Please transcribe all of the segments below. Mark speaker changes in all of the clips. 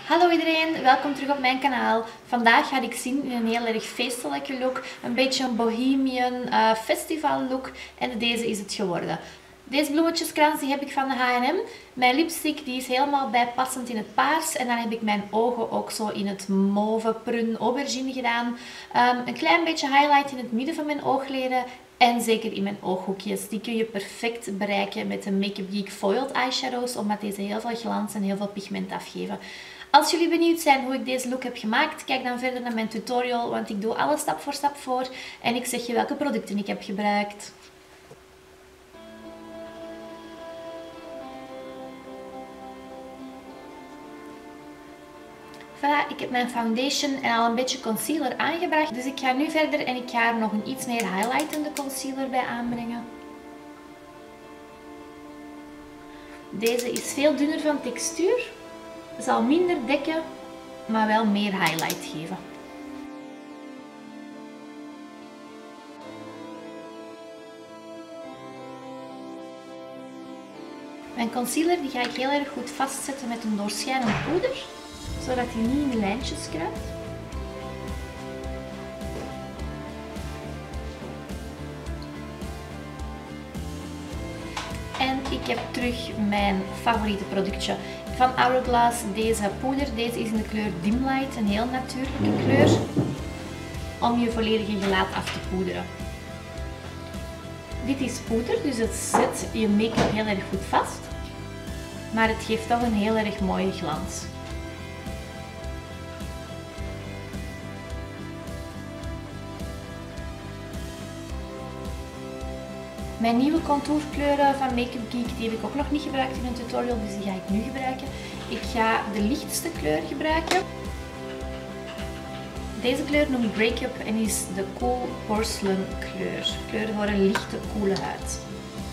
Speaker 1: Hallo iedereen, welkom terug op mijn kanaal. Vandaag ga ik zien in een heel erg feestelijke look, een beetje een bohemian festival look en deze is het geworden. Deze bloemetjeskrans die heb ik van de H&M. Mijn lipstick die is helemaal bijpassend in het paars en dan heb ik mijn ogen ook zo in het mauve prun aubergine gedaan. Een klein beetje highlight in het midden van mijn oogleden. En zeker in mijn ooghoekjes. Die kun je perfect bereiken met de Make Up Geek Foiled Eyeshadows, omdat deze heel veel glans en heel veel pigment afgeven. Als jullie benieuwd zijn hoe ik deze look heb gemaakt, kijk dan verder naar mijn tutorial, want ik doe alles stap voor stap voor. En ik zeg je welke producten ik heb gebruikt. Voilà, ik heb mijn foundation en al een beetje concealer aangebracht. Dus ik ga nu verder en ik ga er nog een iets meer highlightende concealer bij aanbrengen. Deze is veel dunner van textuur. Zal minder dekken, maar wel meer highlight geven. Mijn concealer die ga ik heel erg goed vastzetten met een doorschijnend poeder, zodat hij niet in de lijntjes kruipt. En ik heb terug mijn favoriete productje van Hourglass, deze poeder. Deze is in de kleur Dim Light, een heel natuurlijke kleur, om je volledige gelaat af te poederen. Dit is poeder, dus het zet je make-up heel erg goed vast, maar het geeft toch een heel erg mooie glans. Mijn nieuwe contourkleuren van Make Up Geek die heb ik ook nog niet gebruikt in een tutorial, dus die ga ik nu gebruiken. Ik ga de lichtste kleur gebruiken. Deze kleur noemt Break Up en is de Cool Porcelain kleur. Kleur voor een lichte, koele huid.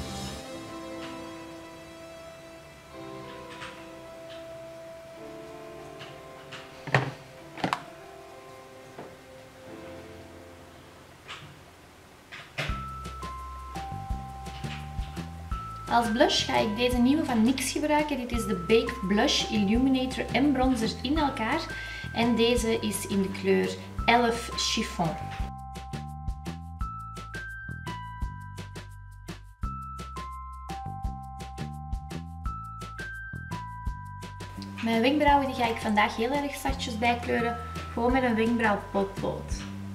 Speaker 1: Als blush ga ik deze nieuwe van NYX gebruiken. Dit is de Baked Blush Illuminator en Bronzer in elkaar. En deze is in de kleur 11 Chiffon. Mijn wenkbrauwen die ga ik vandaag heel erg zachtjes bijkleuren. Gewoon met een wenkbrauwpotlood.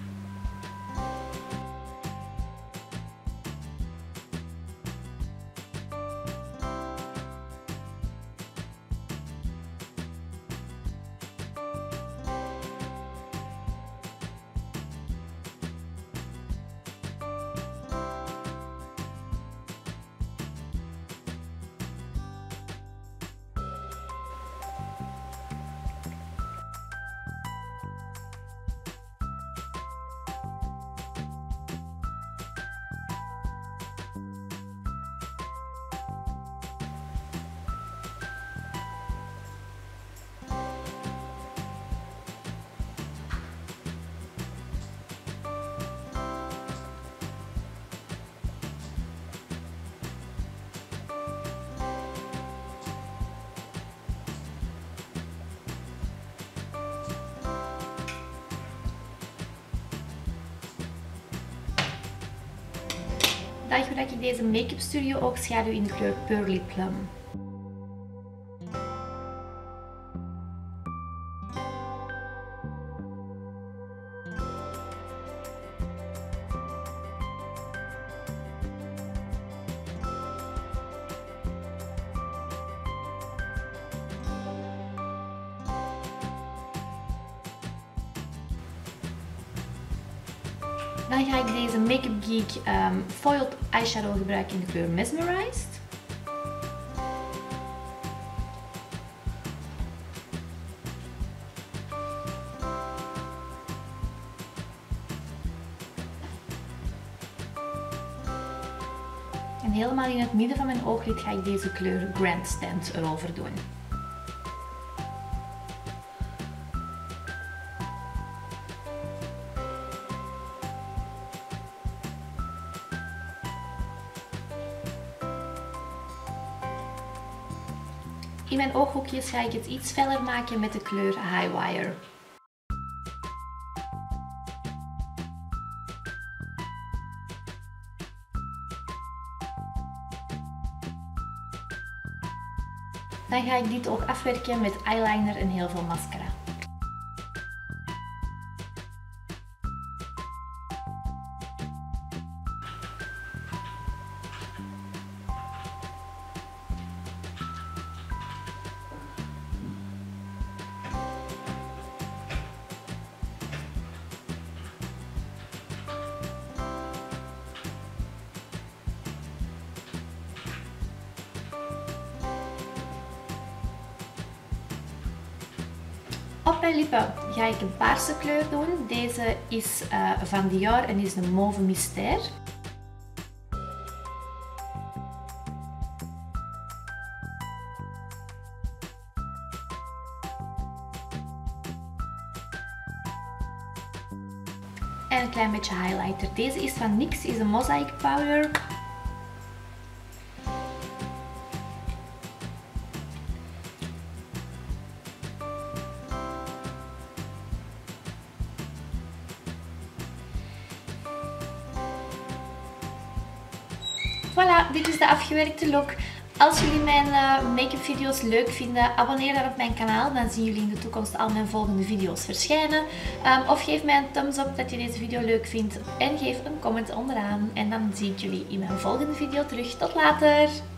Speaker 1: Dan gebruik ik deze Make-up Studio oogschaduw in de kleur Pearly Plum. Dan ga ik deze Make Up Geek Foiled Eyeshadow gebruiken in de kleur Mesmerized. En helemaal in het midden van mijn ooglid ga ik deze kleur Grandstand erover doen. In mijn ooghoekjes ga ik het iets feller maken met de kleur Highwire. Dan ga ik dit oog afwerken met eyeliner en heel veel mascara. Op mijn lippen ga ik een paarse kleur doen. Deze is van Dior en is de Mauve Mystère. En een klein beetje highlighter. Deze is van NYX, is een Mosaic Powder. Voilà, dit is de afgewerkte look. Als jullie mijn make-up video's leuk vinden, abonneer dan op mijn kanaal. Dan zien jullie in de toekomst al mijn volgende video's verschijnen. Of geef mij een thumbs up dat je deze video leuk vindt. En geef een comment onderaan. En dan zie ik jullie in mijn volgende video terug. Tot later!